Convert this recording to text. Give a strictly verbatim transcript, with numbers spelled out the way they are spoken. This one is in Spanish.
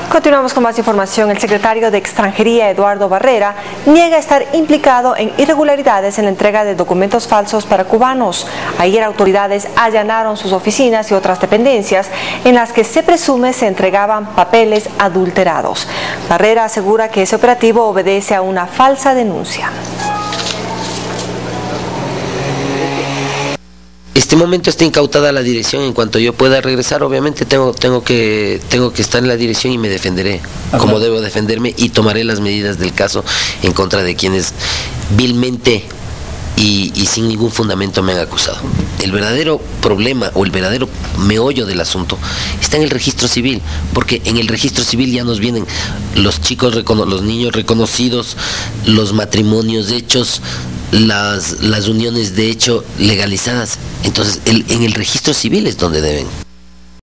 Continuamos con más información. El secretario de Extranjería, Eduardo Barrera, niega estar implicado en irregularidades en la entrega de documentos falsos para cubanos. Ayer autoridades allanaron sus oficinas y otras dependencias en las que se presume se entregaban papeles adulterados. Barrera asegura que ese operativo obedece a una falsa denuncia. Este momento está incautada la dirección. En cuanto yo pueda regresar, obviamente tengo, tengo, que, tengo que estar en la dirección y me defenderé como debo defenderme y tomaré las medidas del caso en contra de quienes vilmente y, y sin ningún fundamento me han acusado. El verdadero problema o el verdadero meollo del asunto está en el registro civil, porque en el registro civil ya nos vienen los chicos, los niños reconocidos, los matrimonios hechos, las, las uniones de hecho legalizadas. Entonces el, en el registro civil es donde deben